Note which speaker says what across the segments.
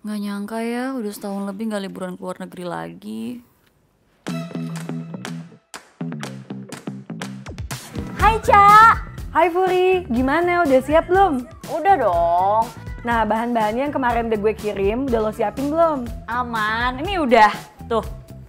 Speaker 1: Nggak nyangka ya, udah setahun lebih nggak liburan ke luar negeri lagi.
Speaker 2: Hai Ca,
Speaker 3: Hai Furi, gimana? Udah siap belum?
Speaker 2: udah dong,
Speaker 3: Nah, bahan-bahannya yang kemarin udah gue kirim, udah lo siapin belum?
Speaker 2: aman, ini udah, tuh.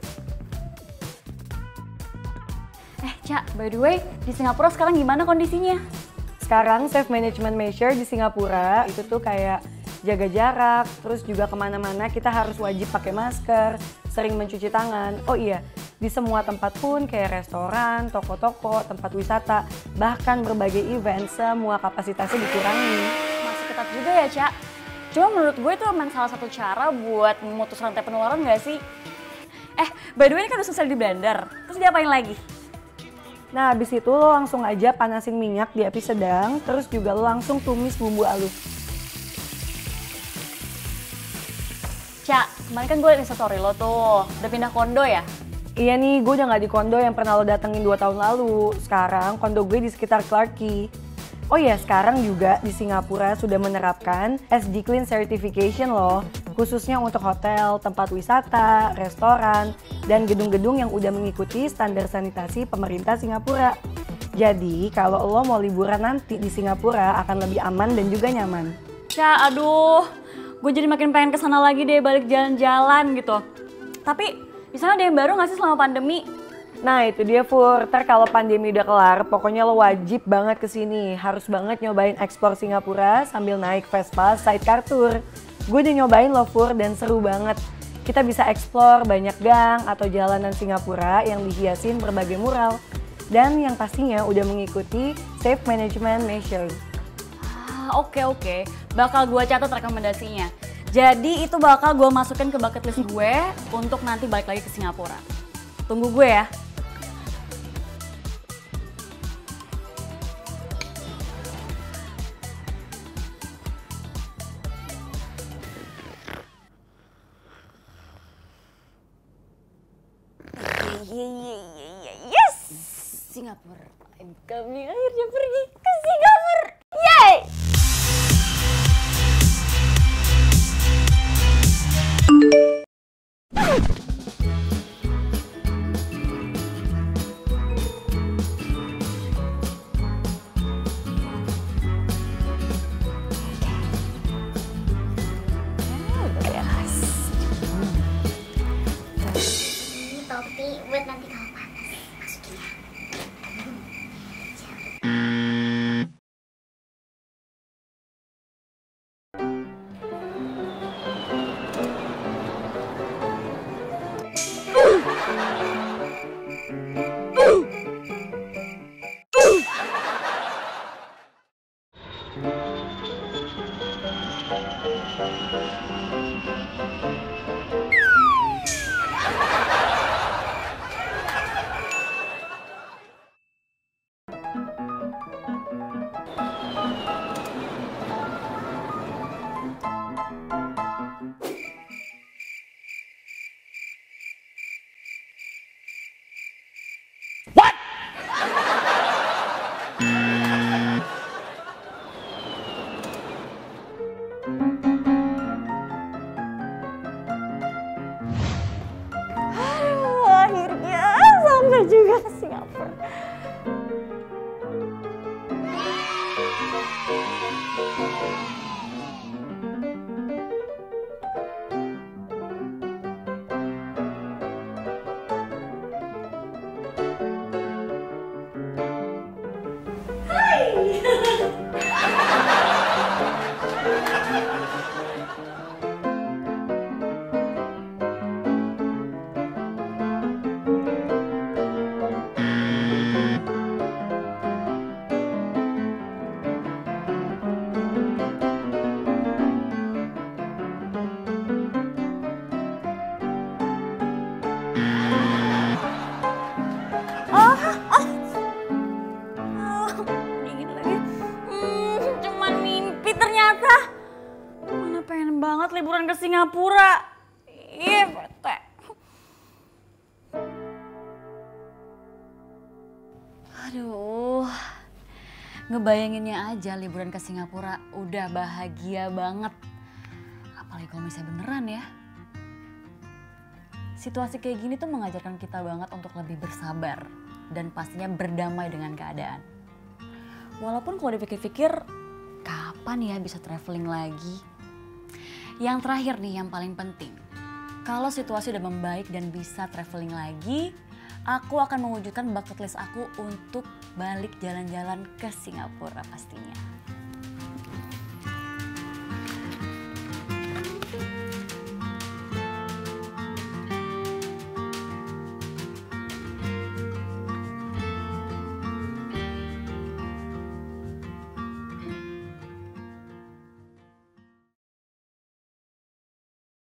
Speaker 2: Ca, by the way, di Singapura sekarang gimana kondisinya?
Speaker 3: Sekarang safe management measure di Singapura itu tuh kayak jaga jarak, terus juga kemana-mana kita harus wajib pakai masker, sering mencuci tangan. Oh iya, di semua tempat pun kayak restoran, toko-toko, tempat wisata, bahkan berbagai event, semua kapasitasnya dikurangi.
Speaker 2: Masih ketat juga ya, Ca. Cuma menurut gue itu emang salah satu cara buat memutus rantai penularan gak sih? By the way ini kan udah selesai di blender, terus diapain lagi?
Speaker 3: Nah, habis itu lo langsung aja panasin minyak di api sedang, terus juga lo langsung tumis bumbu halus.
Speaker 2: Ca, kemarin kan gue liat instastory lo tuh, udah pindah kondo ya?
Speaker 3: Iya nih, gue udah gak di kondo yang pernah lo datengin 2 tahun lalu. Sekarang kondo gue di sekitar Clarke Quay. Oh iya, sekarang juga di Singapura sudah menerapkan SD Clean Certification loh. Khususnya untuk hotel, tempat wisata, restoran, dan gedung-gedung yang udah mengikuti standar sanitasi pemerintah Singapura. Jadi, kalau lo mau liburan nanti di Singapura akan lebih aman dan juga nyaman.
Speaker 2: Ca, aduh, gue jadi makin pengen kesana lagi deh, balik jalan-jalan gitu. Tapi, di sana ada yang baru gak sih selama pandemi?
Speaker 3: Nah itu dia Fur, ntar kalau pandemi udah kelar, pokoknya lo wajib banget kesini. Harus banget nyobain eksplor Singapura sambil naik Vespa sidecar tour. Gue udah nyobain lo Fur dan seru banget. Kita bisa eksplor banyak gang atau jalanan Singapura yang dihiasin berbagai mural. Dan yang pastinya udah mengikuti safe management measure.
Speaker 2: Oke. Bakal gue catat rekomendasinya. Jadi itu bakal gue masukin ke bucket list gue untuk nanti balik lagi ke Singapura. Tunggu gue ya. Yes! Singapura. Kami akhirnya pergi ke Singapura. Yay!
Speaker 4: Ini topi buat nanti kalau panas. Masukin ya. Akhirnya sampai juga ke Singapura. Dingin lagi. Cuman mimpi ternyata. Mana pengen banget liburan ke Singapura. Iya, bete. Aduh, ngebayanginnya aja liburan ke Singapura udah bahagia banget.
Speaker 2: apalagi kalau misalnya beneran ya. Situasi kayak gini tuh mengajarkan kita banget untuk lebih bersabar dan pastinya berdamai dengan keadaan. Walaupun kalau dipikir-pikir, kapan ya bisa traveling lagi? Yang terakhir nih, yang paling penting. Kalau situasi udah membaik dan bisa traveling lagi, aku akan mewujudkan bucket list aku untuk balik jalan-jalan ke Singapura pastinya.